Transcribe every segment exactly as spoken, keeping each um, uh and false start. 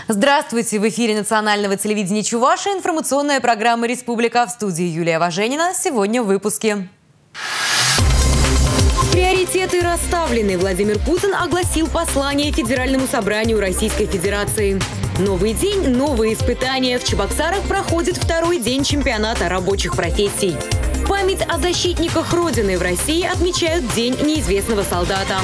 Здравствуйте! В эфире национального телевидения Чувашии информационная программа «Республика». В студии Юлия Важенина. Сегодня в выпуске. Приоритеты расставлены. Владимир Путин огласил послание Федеральному собранию Российской Федерации. Новый день, новые испытания. В Чебоксарах проходит второй день чемпионата рабочих профессий. Память о защитниках Родины в России отмечают День неизвестного солдата.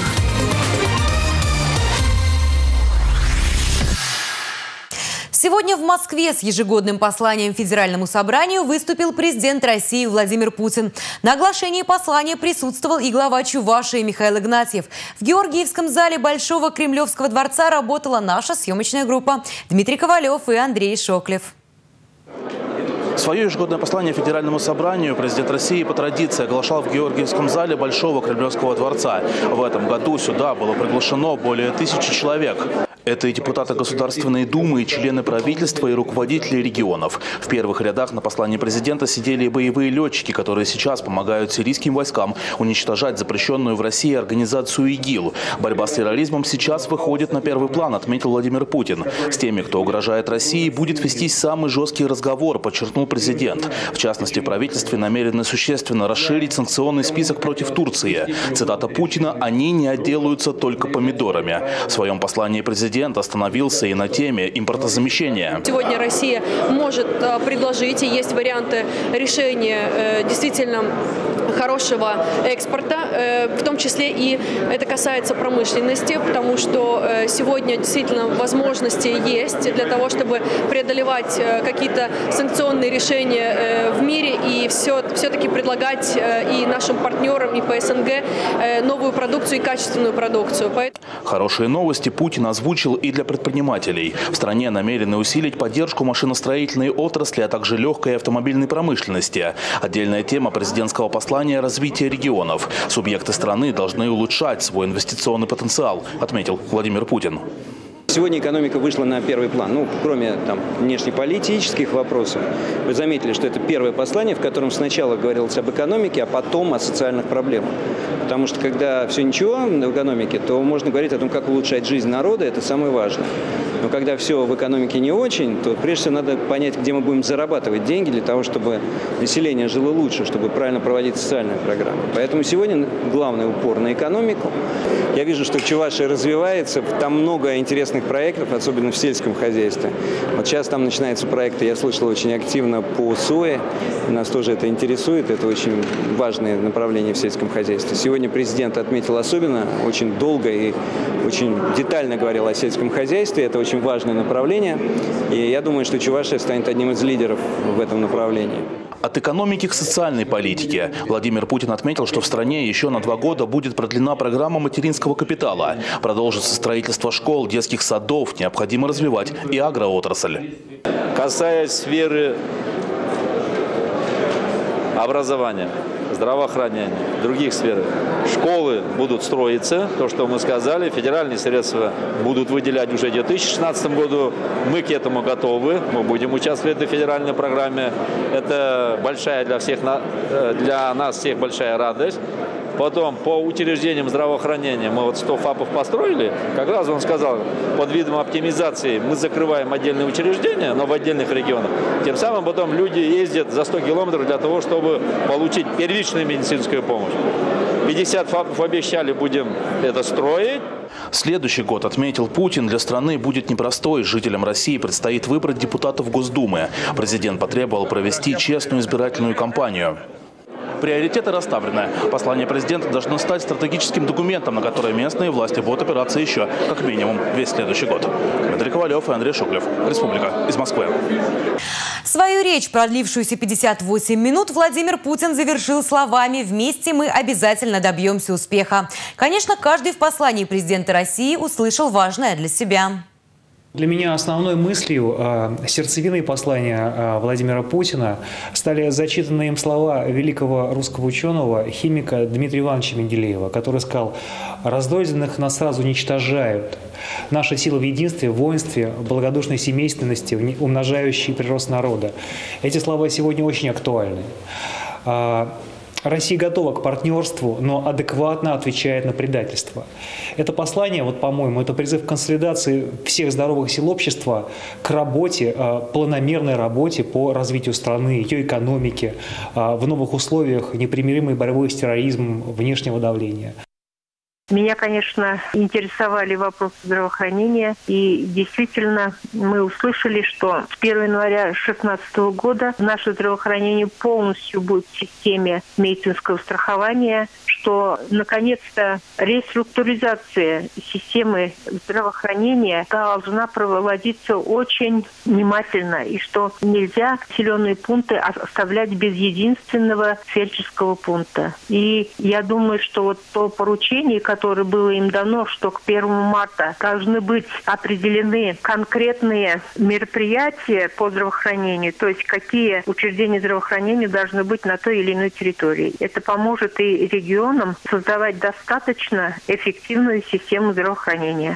Сегодня в Москве с ежегодным посланием Федеральному собранию выступил президент России Владимир Путин. На оглашении послания присутствовал и глава Чувашии Михаил Игнатьев. В Георгиевском зале Большого Кремлевского дворца работала наша съемочная группа. Дмитрий Ковалев и Андрей Шоклев. Свое ежегодное послание Федеральному собранию президент России по традиции оглашал в Георгиевском зале Большого Кремлевского дворца. В этом году сюда было приглашено более тысячи человек. Это и депутаты Государственной Думы, и члены правительства, и руководители регионов. В первых рядах на послании президента сидели и боевые летчики, которые сейчас помогают сирийским войскам уничтожать запрещенную в России организацию ИГИЛ. Борьба с терроризмом сейчас выходит на первый план, отметил Владимир Путин. С теми, кто угрожает России, будет вестись самый жесткий разговор, подчеркнул президент. В частности, в правительстве намерены существенно расширить санкционный список против Турции. Цитата Путина: «Они не отделаются только помидорами». В своем послании президент Президент остановился и на теме импортозамещения. Сегодня Россия может предложить, и есть варианты решения действительно хорошего экспорта, в том числе и это касается промышленности, потому что сегодня действительно возможности есть для того, чтобы преодолевать какие-то санкционные решения в мире и все, все-таки предлагать и нашим партнерам, и по СНГ новую продукцию и качественную продукцию. Хорошие новости Путин озвучил и для предпринимателей. В стране намерены усилить поддержку машиностроительной отрасли, а также легкой автомобильной промышленности. Отдельная тема президентского послания – развитие регионов. Субъекты страны должны улучшать свой инвестиционный потенциал, отметил Владимир Путин. Сегодня экономика вышла на первый план. Ну, кроме там внешнеполитических вопросов, вы заметили, что это первое послание, в котором сначала говорилось об экономике, а потом о социальных проблемах. Потому что когда все ничего в экономике, то можно говорить о том, как улучшать жизнь народа, это самое важное. Но когда все в экономике не очень, то прежде всего надо понять, где мы будем зарабатывать деньги для того, чтобы население жило лучше, чтобы правильно проводить социальные программы. Поэтому сегодня главный упор на экономику. Я вижу, что Чувашия развивается, там много интересных проектов, особенно в сельском хозяйстве. Вот сейчас там начинаются проекты, я слышал, очень активно по сое. Нас тоже это интересует, это очень важное направление в сельском хозяйстве. Сегодня президент отметил особенно, очень долго и очень детально говорил о сельском хозяйстве. Это очень важное направление. И я думаю, что Чувашия станет одним из лидеров в этом направлении. От экономики к социальной политике. Владимир Путин отметил, что в стране еще на два года будет продлена программа материнского капитала. Продолжится строительство школ, детских садов. Необходимо развивать и агроотрасль. Касаясь сферы образования, здравоохранения, других сфер, школы будут строиться, то, что мы сказали, федеральные средства будут выделять уже в две тысячи шестнадцатом году. Мы к этому готовы, мы будем участвовать в этой федеральной программе. Это большая для всех, для нас всех большая радость. Потом по учреждениям здравоохранения мы вот сто ФАПов построили. Как раз он сказал, под видом оптимизации мы закрываем отдельные учреждения, но в отдельных регионах. Тем самым потом люди ездят за сто километров для того, чтобы получить первичную медицинскую помощь. пятьдесят ФАПов обещали, будем это строить. Следующий год, отметил Путин, для страны будет непростой. Жителям России предстоит выбрать депутатов Госдумы. Президент потребовал провести честную избирательную кампанию. Приоритеты расставлены. Послание президента должно стать стратегическим документом, на который местные власти будут опираться еще как минимум весь следующий год. Дмитрий Ковалев и Андрей Шоклев. Республика. Из Москвы. Свою речь, продлившуюся пятьдесят восемь минут, Владимир Путин завершил словами: «Вместе мы обязательно добьемся успеха». Конечно, каждый в послании президента России услышал важное для себя. Для меня основной мыслью, сердцевиной послания Владимира Путина стали зачитанные им слова великого русского ученого, химика Дмитрия Ивановича Менделеева, который сказал: «Раздойденных нас сразу уничтожают. Наша сила в единстве, в воинстве, в благодушной семейственности, умножающей прирост народа». Эти слова сегодня очень актуальны. Россия готова к партнерству, но адекватно отвечает на предательство. Это послание, вот, по-моему, это призыв к консолидации всех здоровых сил общества к работе, планомерной работе по развитию страны, ее экономики, в новых условиях непримиримой борьбы с терроризмом, внешнего давления. Меня, конечно, интересовали вопросы здравоохранения, и действительно мы услышали, что с первого января две тысячи шестнадцатого года наше здравоохранение полностью будет в системе медицинского страхования, что, наконец-то, реструктуризация системы здравоохранения должна проводиться очень внимательно, и что нельзя населенные пункты оставлять без единственного фельдшерского пункта. И я думаю, что вот то поручение, которое которое было им дано, что к первому марта должны быть определены конкретные мероприятия по здравоохранению, то есть какие учреждения здравоохранения должны быть на той или иной территории. Это поможет и регионам создавать достаточно эффективную систему здравоохранения.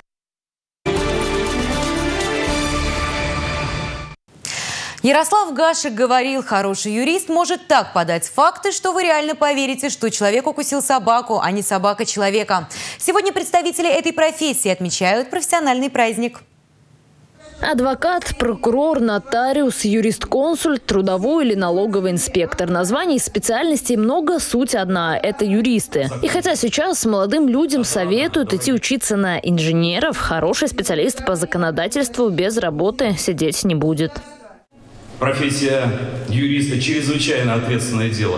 Ярослав Гашек говорил, хороший юрист может так подать факты, что вы реально поверите, что человек укусил собаку, а не собака человека. Сегодня представители этой профессии отмечают профессиональный праздник. Адвокат, прокурор, нотариус, юрист-консульт, трудовой или налоговый инспектор. Названий специальностей много, суть одна – это юристы. И хотя сейчас молодым людям советуют идти учиться на инженеров, хороший специалист по законодательству без работы сидеть не будет. Профессия юриста – чрезвычайно ответственное дело.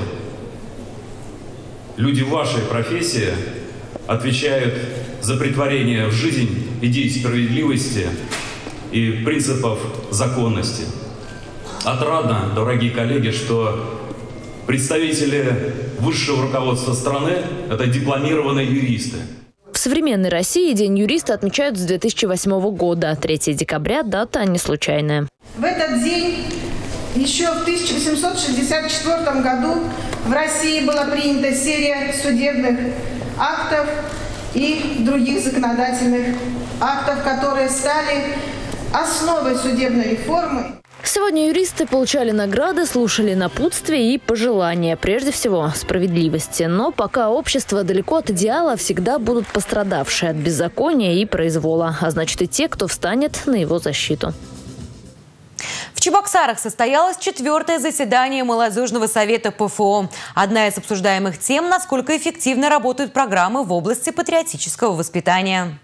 Люди в вашей профессии отвечают за претворение в жизнь идей справедливости и принципов законности. Отрадно, дорогие коллеги, что представители высшего руководства страны – это дипломированные юристы. В современной России День юриста отмечают с две тысячи восьмого года. третьего декабря – дата не случайная. В этот день еще в тысяча восемьсот шестьдесят четвёртом году в России была принята серия судебных актов и других законодательных актов, которые стали основой судебной реформы. Сегодня юристы получали награды, слушали напутствия и пожелания. Прежде всего, справедливости. Но пока общество далеко от идеала, всегда будут пострадавшие от беззакония и произвола. А значит и те, кто встанет на его защиту. В Чебоксарах состоялось четвертое заседание молодежного совета ПФО. Одна из обсуждаемых тем – насколько эффективно работают программы в области патриотического воспитания.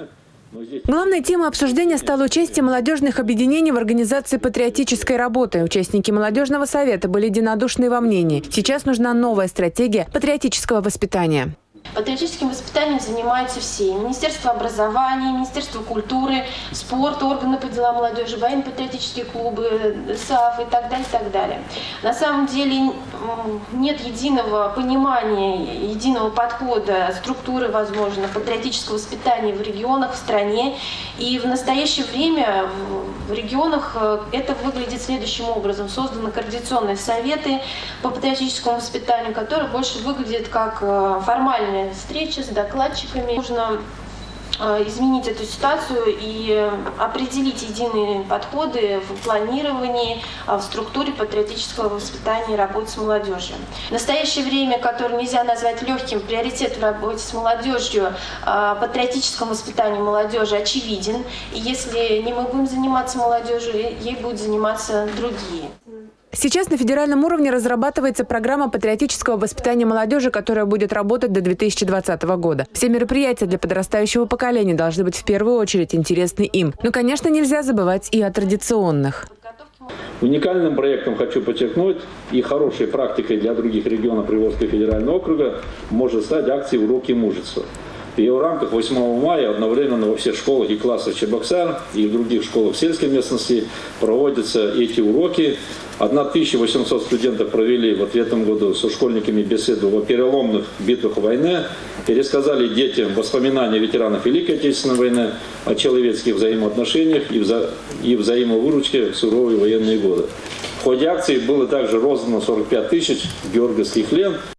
Главной темой обсуждения стало участие молодежных объединений в организации патриотической работы. Участники молодежного совета были единодушны во мнении. Сейчас нужна новая стратегия патриотического воспитания. Патриотическим воспитанием занимаются все. Министерство образования, Министерство культуры, спорта, органы по делам молодежи, военно-патриотические клубы, САФ и так далее, и так далее. На самом деле нет единого понимания, единого подхода, структуры, возможно, патриотического воспитания в регионах, в стране. И в настоящее время в регионах это выглядит следующим образом. Созданы координационные советы по патриотическому воспитанию, которые больше выглядят как формальные встречи с докладчиками. Нужно изменить эту ситуацию и определить единые подходы в планировании, в структуре патриотического воспитания и работы с молодежью. В настоящее время, которое нельзя назвать легким, приоритет в работе с молодежью, патриотическом воспитании молодежи очевиден. И если не мы будем заниматься молодежью, ей будут заниматься другие. Сейчас на федеральном уровне разрабатывается программа патриотического воспитания молодежи, которая будет работать до две тысячи двадцатого года. Все мероприятия для подрастающего поколения должны быть в первую очередь интересны им. Но, конечно, нельзя забывать и о традиционных. Уникальным проектом, хочу подчеркнуть, и хорошей практикой для других регионов Приволжского федерального округа может стать акция «Уроки мужества». В ее рамках восьмого мая одновременно во всех школах и классах Чебоксар и в других школах сельской местности проводятся эти уроки. тысяча восемьсот студентов провели вот в этом году со школьниками беседу о переломных битвах войны, пересказали детям воспоминания ветеранов Великой Отечественной войны, о человеческих взаимоотношениях и, вза и взаимовыручке в суровые военные годы. В ходе акции было также роздано сорок пять тысяч георгиевских лент.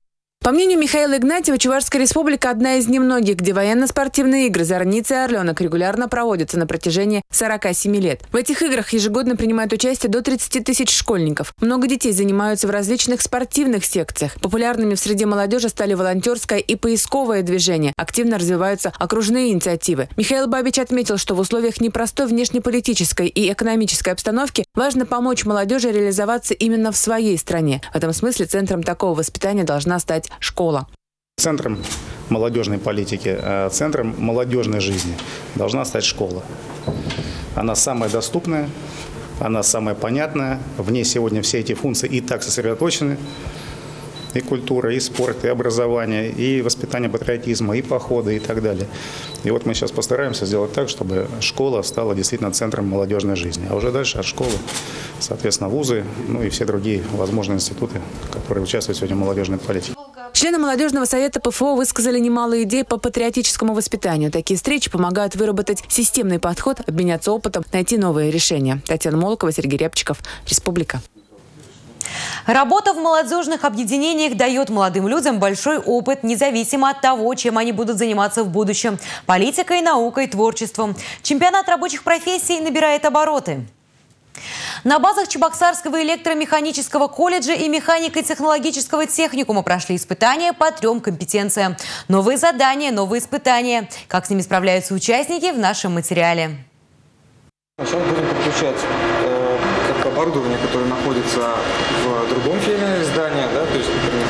По мнению Михаила Игнатьева, Чувашская республика – одна из немногих, где военно-спортивные игры «Зорница» и «Орленок» регулярно проводятся на протяжении сорока семи лет. В этих играх ежегодно принимают участие до тридцати тысяч школьников. Много детей занимаются в различных спортивных секциях. Популярными в среде молодежи стали волонтерское и поисковое движение. Активно развиваются окружные инициативы. Михаил Бабич отметил, что в условиях непростой внешнеполитической и экономической обстановки важно помочь молодежи реализоваться именно в своей стране. В этом смысле центром такого воспитания должна стать школа. Центром молодежной политики, центром молодежной жизни должна стать школа. Она самая доступная, она самая понятная. В ней сегодня все эти функции и так сосредоточены. И культура, и спорт, и образование, и воспитание патриотизма, и походы, и так далее. И вот мы сейчас постараемся сделать так, чтобы школа стала действительно центром молодежной жизни. А уже дальше от школы, соответственно, вузы, ну и все другие возможные институты, которые участвуют сегодня в молодежной политике. Члены молодежного совета ПФО высказали немало идей по патриотическому воспитанию. Такие встречи помогают выработать системный подход, обменяться опытом, найти новые решения. Татьяна Молокова, Сергей Рябчиков, Республика. Работа в молодежных объединениях дает молодым людям большой опыт, независимо от того, чем они будут заниматься в будущем – политикой, наукой, творчеством. Чемпионат рабочих профессий набирает обороты. На базах Чебоксарского электромеханического колледжа и механико-технологического техникума прошли испытания по трем компетенциям. Новые задания, новые испытания. Как с ними справляются участники, в нашем материале. Сейчас будем подключать э, как оборудование, которое находится в другом филиале здания, да, то есть, например,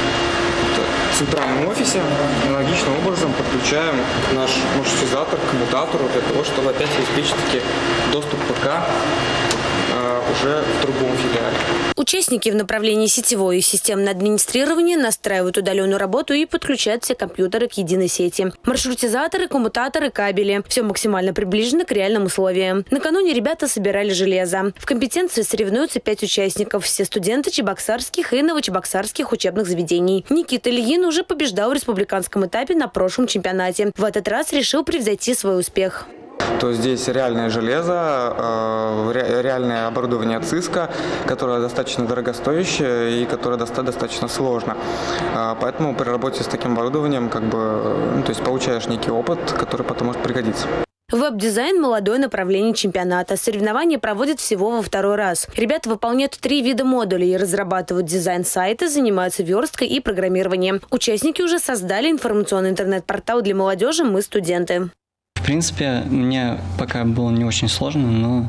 в центральном офисе, аналогичным образом подключаем наш маршрутизатор к коммутатору для того, чтобы опять обеспечить таки доступ ПК э, уже в другом филиале. Участники в направлении сетевое и системное администрирование настраивают удаленную работу и подключают все компьютеры к единой сети. Маршрутизаторы, коммутаторы, кабели. Все максимально приближено к реальным условиям. Накануне ребята собирали железо. В компетенции соревнуются пять участников. Все студенты чебоксарских и новочебоксарских учебных заведений. Никита Ильин уже побеждал в республиканском этапе на прошлом чемпионате. В этот раз решил превзойти свой успех. То здесь реальное железо, реальное оборудование ЦИСКа, которое достаточно дорогостоящее и которое достаточно сложно. Поэтому при работе с таким оборудованием как бы, ну, то есть получаешь некий опыт, который потом может пригодиться. Веб-дизайн – молодое направление чемпионата. Соревнования проводят всего во второй раз. Ребята выполняют три вида модулей, разрабатывают дизайн сайта, занимаются версткой и программированием. Участники уже создали информационный интернет-портал для молодежи «Мы студенты». В принципе, мне пока было не очень сложно, но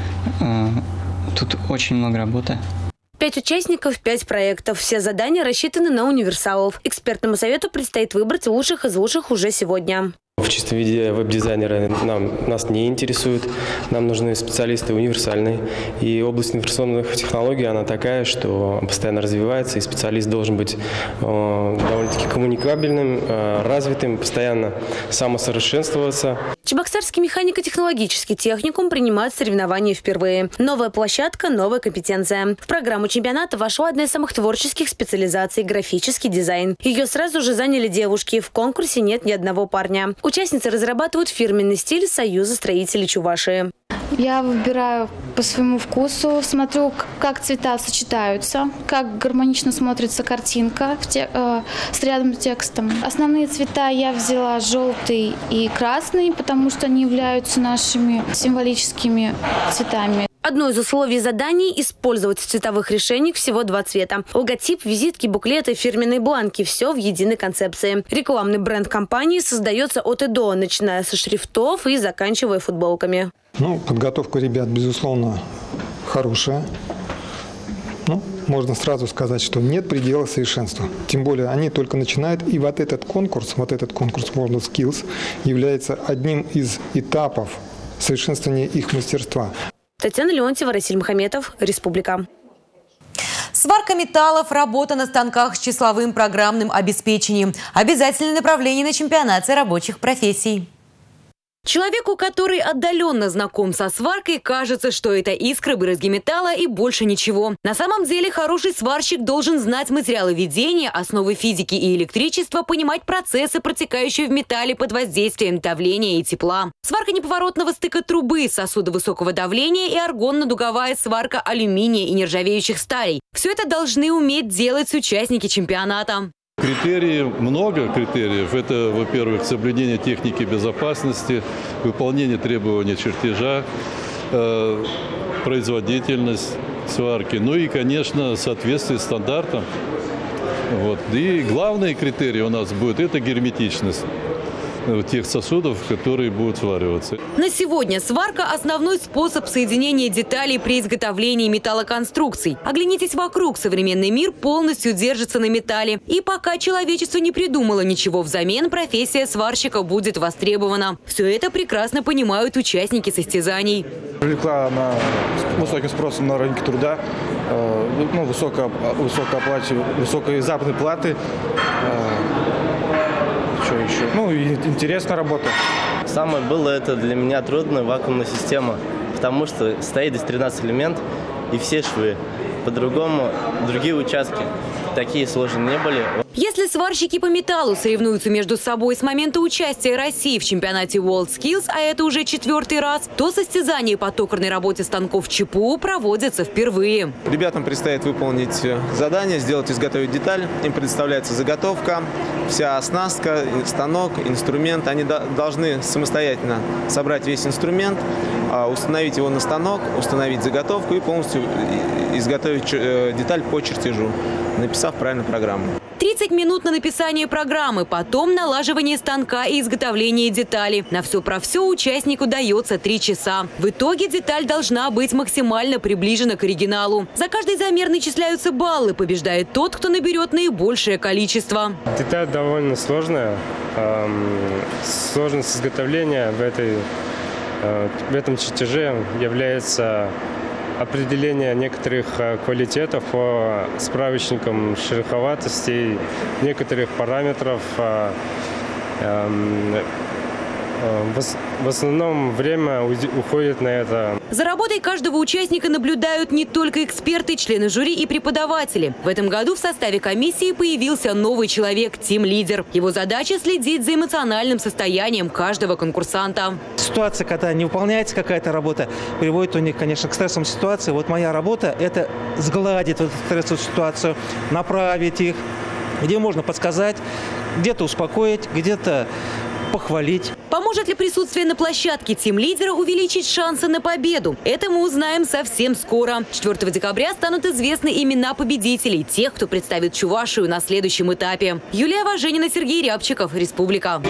э, тут очень много работы. Пять участников, пять проектов. Все задания рассчитаны на универсалов. Экспертному совету предстоит выбрать лучших из лучших уже сегодня. В чистом виде веб-дизайнеры нам, нас не интересуют. Нам нужны специалисты универсальные. И область информационных технологий, она такая, что постоянно развивается. И специалист должен быть э, довольно-таки коммуникабельным, э, развитым, постоянно самосовершенствоваться. Чебоксарский механико-технологический техникум принимает соревнования впервые. Новая площадка, новая компетенция. В программу чемпионата вошла одна из самых творческих специализаций – графический дизайн. Ее сразу же заняли девушки. В конкурсе нет ни одного парня. Участницы разрабатывают фирменный стиль Союза строителей Чувашии. Я выбираю по своему вкусу, смотрю, как цвета сочетаются, как гармонично смотрится картинка в те, э, с рядом с текстом. Основные цвета я взяла желтый и красный, потому что они являются нашими символическими цветами. Одно из условий заданий – использовать в цветовых решениях всего два цвета. Логотип, визитки, буклеты, фирменные бланки – все в единой концепции. Рекламный бренд компании создается от и до, начиная со шрифтов и заканчивая футболками. Ну, подготовка ребят, безусловно, хорошая. Ну, можно сразу сказать, что нет предела совершенства. Тем более они только начинают. И вот этот конкурс, вот этот конкурс World Skills является одним из этапов совершенствования их мастерства. Татьяна Леонтьева, Расиль Мухаметов, Республика. Сварка металлов, работа на станках с числовым программным обеспечением. Обязательное направление на чемпионате рабочих профессий. Человеку, который отдаленно знаком со сваркой, кажется, что это искры, брызги металла и больше ничего. На самом деле хороший сварщик должен знать материалы ведения, основы физики и электричества, понимать процессы, протекающие в металле под воздействием давления и тепла. Сварка неповоротного стыка трубы, сосуда высокого давления и аргонно-дуговая сварка алюминия и нержавеющих сталей. Все это должны уметь делать участники чемпионата. Критерии, много критериев. Это, во-первых, соблюдение техники безопасности, выполнение требований чертежа, э, производительность сварки, ну и, конечно, соответствие стандартам. Вот. И главный критерий у нас будет – это герметичность тех сосудов, которые будут свариваться. На сегодня сварка – основной способ соединения деталей при изготовлении металлоконструкций. Оглянитесь вокруг, современный мир полностью держится на металле. И пока человечество не придумало ничего взамен, профессия сварщика будет востребована. Все это прекрасно понимают участники состязаний. Привлекла она высоким спросом на рынке труда, ну, высокая, высокая оплата, высокие заработные платы. Что еще? Ну, и интересная работа. Самое было это для меня трудно вакуумная система, потому что стоит здесь тринадцать элементов и все швы. По-другому другие участки такие сложные не были. Если сварщики по металлу соревнуются между собой с момента участия России в чемпионате WorldSkills, а это уже четвертый раз, то состязания по токарной работе станков ЧПУ проводятся впервые. Ребятам предстоит выполнить задание, сделать, изготовить деталь. Им предоставляется заготовка, вся оснастка, станок, инструмент. Они должны самостоятельно собрать весь инструмент, установить его на станок, установить заготовку и полностью изготовить деталь по чертежу, написав правильно программу. тридцать минут на написание программы, потом налаживание станка и изготовление детали. На все про все участнику дается три часа. В итоге деталь должна быть максимально приближена к оригиналу. За каждый замер начисляются баллы. Побеждает тот, кто наберет наибольшее количество. Деталь довольно сложная. Сложность изготовления в, этой, в этом чертеже является определение некоторых квалитетов по справочникам шероховатостей, некоторых параметров. В основном время уходит на это. За работой каждого участника наблюдают не только эксперты, члены жюри и преподаватели. В этом году в составе комиссии появился новый человек – тим-лидер. Его задача – следить за эмоциональным состоянием каждого конкурсанта. Ситуация, когда не выполняется какая-то работа, приводит у них, конечно, к стрессовым ситуациям. Вот моя работа – это сгладить эту стрессовую ситуацию, направить их, где можно подсказать, где-то успокоить, где-то похвалить. Поможет ли присутствие на площадке тим-лидера увеличить шансы на победу? Это мы узнаем совсем скоро. четвёртого декабря станут известны имена победителей, тех, кто представит Чувашию на следующем этапе. Юлия Важенина, Сергей Рябчиков, Республика.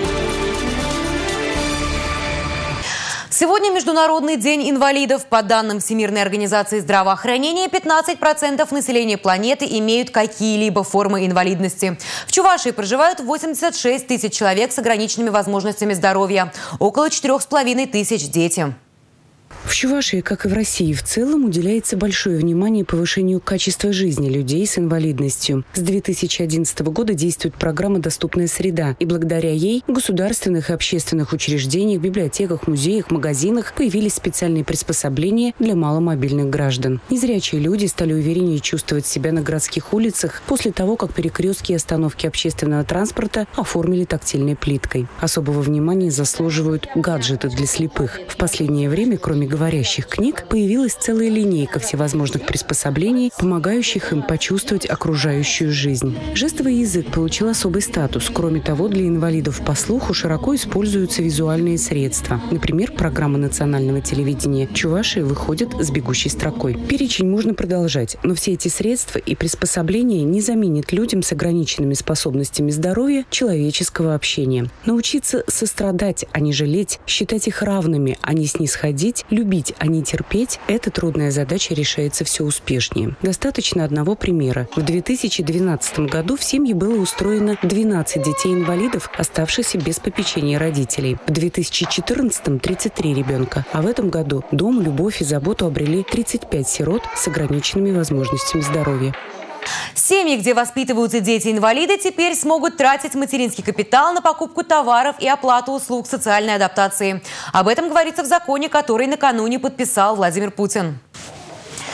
Сегодня Международный день инвалидов. По данным Всемирной организации здравоохранения, пятнадцать процентов населения планеты имеют какие-либо формы инвалидности. В Чувашии проживают восемьдесят шесть тысяч человек с ограниченными возможностями здоровья. Около четырёх с половиной тысяч дети. В Чувашии, как и в России в целом, уделяется большое внимание повышению качества жизни людей с инвалидностью. С две тысячи одиннадцатого года действует программа «Доступная среда», и благодаря ей в государственных и общественных учреждениях, библиотеках, музеях, магазинах появились специальные приспособления для маломобильных граждан. Незрячие люди стали увереннее чувствовать себя на городских улицах после того, как перекрестки и остановки общественного транспорта оформили тактильной плиткой. Особого внимания заслуживают гаджеты для слепых. В последнее время, кроме говорящих книг, появилась целая линейка всевозможных приспособлений, помогающих им почувствовать окружающую жизнь. Жестовый язык получил особый статус. Кроме того, для инвалидов по слуху широко используются визуальные средства. Например, программа национального телевидения Чувашии выходит с бегущей строкой. Перечень можно продолжать, но все эти средства и приспособления не заменят людям с ограниченными способностями здоровья человеческого общения. Научиться сострадать, а не жалеть, считать их равными, а не снисходить, любить, а не терпеть – эта трудная задача решается все успешнее. Достаточно одного примера. В две тысячи двенадцатом году в семье было устроено двенадцать детей-инвалидов, оставшихся без попечения родителей. В две тысячи четырнадцатом – тридцать три ребенка. А в этом году дом, любовь и заботу обрели тридцать пять сирот с ограниченными возможностями здоровья. Семьи, где воспитываются дети-инвалиды, теперь смогут тратить материнский капитал на покупку товаров и оплату услуг социальной адаптации. Об этом говорится в законе, который накануне подписал Владимир Путин.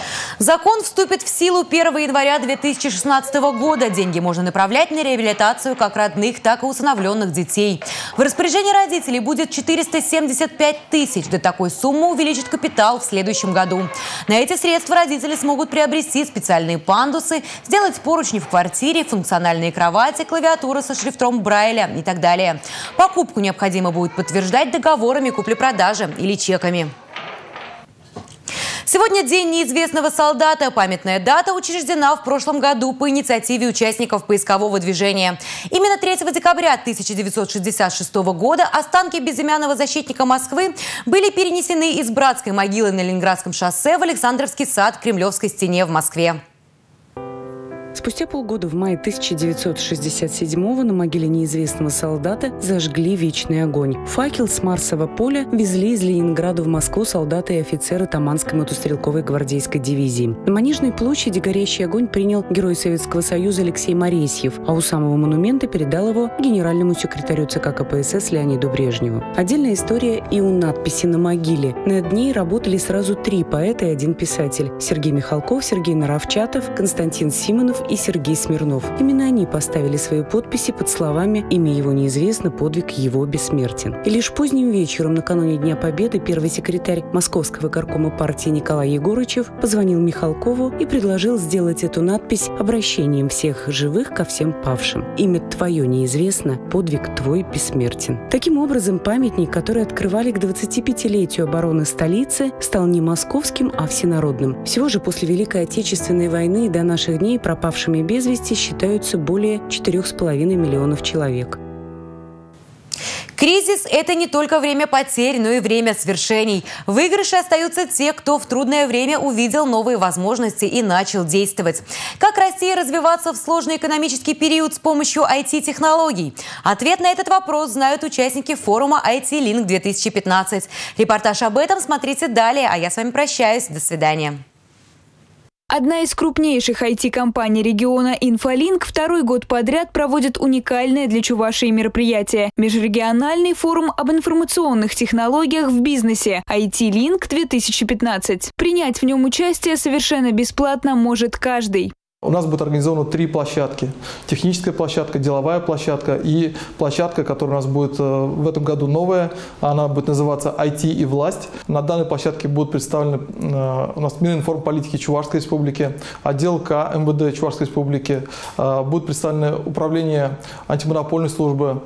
Закон вступит в силу первого января две тысячи шестнадцатого года. Деньги можно направлять на реабилитацию как родных, так и усыновленных детей. В распоряжении родителей будет четыреста семьдесят пять тысяч. До такой суммы увеличит капитал в следующем году. На эти средства родители смогут приобрести специальные пандусы, сделать поручни в квартире, функциональные кровати, клавиатуры со шрифтом Брайля и так далее. Покупку необходимо будет подтверждать договорами купли-продажи или чеками. Сегодня День неизвестного солдата. Памятная дата учреждена в прошлом году по инициативе участников поискового движения. Именно третьего декабря тысяча девятьсот шестьдесят шестого года останки безымянного защитника Москвы были перенесены из братской могилы на Ленинградском шоссе в Александровский сад Кремлевской стене в Москве. Спустя полгода, в мае тысяча девятьсот шестьдесят седьмого, на могиле неизвестного солдата зажгли вечный огонь. Факел с Марсового поля везли из Ленинграда в Москву солдаты и офицеры Таманской мотострелковой гвардейской дивизии. На Манежной площади горящий огонь принял герой Советского Союза Алексей Моресьев, а у самого монумента передал его генеральному секретарю ЦК КПСС Леониду Брежневу. Отдельная история и у надписи на могиле. Над ней работали сразу три поэта и один писатель – Сергей Михалков, Сергей Наровчатов, Константин Симонов и Сергей Смирнов. Именно они поставили свои подписи под словами «Имя его неизвестно, подвиг его бессмертен». И лишь поздним вечером, накануне Дня Победы, первый секретарь Московского горкома партии Николай Егорычев позвонил Михалкову и предложил сделать эту надпись обращением всех живых ко всем павшим. «Имя твое неизвестно, подвиг твой бессмертен». Таким образом, памятник, который открывали к двадцатипятилетию обороны столицы, стал не московским, а всенародным. Всего же после Великой Отечественной войны до наших дней пропавшими без вести считаются более четырёх с половиной миллионов человек. Кризис – это не только время потерь, но и время свершений. В выигрыше остаются те, кто в трудное время увидел новые возможности и начал действовать. Как расти и развиваться в сложный экономический период с помощью ай ти-технологий? Ответ на этот вопрос знают участники форума ай ти-Линк две тысячи пятнадцать. Репортаж об этом смотрите далее, а я с вами прощаюсь. До свидания. Одна из крупнейших ай ти-компаний региона «Инфолинк» второй год подряд проводит уникальное для Чувашии мероприятие – межрегиональный форум об информационных технологиях в бизнесе ай ти-Линк две тысячи пятнадцать. Принять в нем участие совершенно бесплатно может каждый. У нас будет организовано три площадки. Техническая площадка, деловая площадка и площадка, которая у нас будет в этом году новая. Она будет называться «ай ти и власть». На данной площадке будут представлены у нас Мининформполитики Чувашской Республики, отдел К эм вэ дэ Чувашской Республики, будут представлены управление антимонопольной службы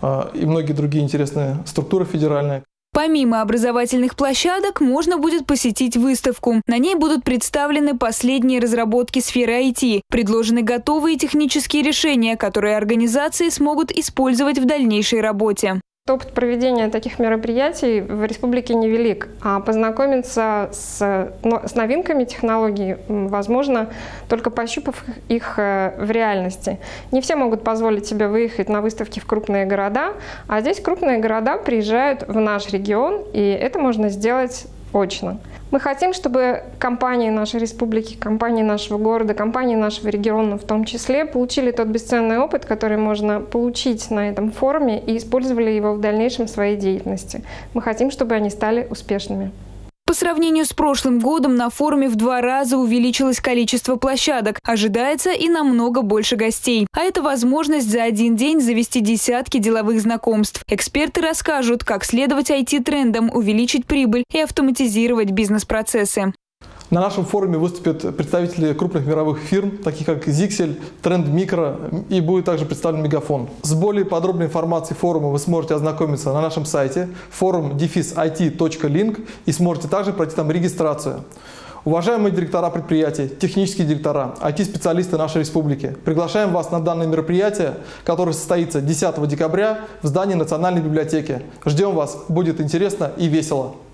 и многие другие интересные структуры федеральные. Помимо образовательных площадок, можно будет посетить выставку. На ней будут представлены последние разработки сферы ай ти, предложены готовые технические решения, которые организации смогут использовать в дальнейшей работе. Опыт проведения таких мероприятий в республике невелик, а познакомиться с, с новинками технологий возможно, только пощупав их в реальности. Не все могут позволить себе выехать на выставки в крупные города, а здесь крупные города приезжают в наш регион, и это можно сделать очно. Мы хотим, чтобы компании нашей республики, компании нашего города, компании нашего региона в том числе получили тот бесценный опыт, который можно получить на этом форуме, и использовали его в дальнейшем в своей деятельности. Мы хотим, чтобы они стали успешными. По сравнению с прошлым годом на форуме в два раза увеличилось количество площадок. Ожидается и намного больше гостей. А это возможность за один день завести десятки деловых знакомств. Эксперты расскажут, как следовать ай ти-трендам, увеличить прибыль и автоматизировать бизнес-процессы. На нашем форуме выступят представители крупных мировых фирм, таких как Zixel, Trend Micro, и будет также представлен Мегафон. С более подробной информацией форума вы сможете ознакомиться на нашем сайте форум дефис ай ти точка линк и сможете также пройти там регистрацию. Уважаемые директора предприятий, технические директора, ай ти-специалисты нашей республики, приглашаем вас на данное мероприятие, которое состоится десятого декабря в здании Национальной библиотеки. Ждем вас, будет интересно и весело.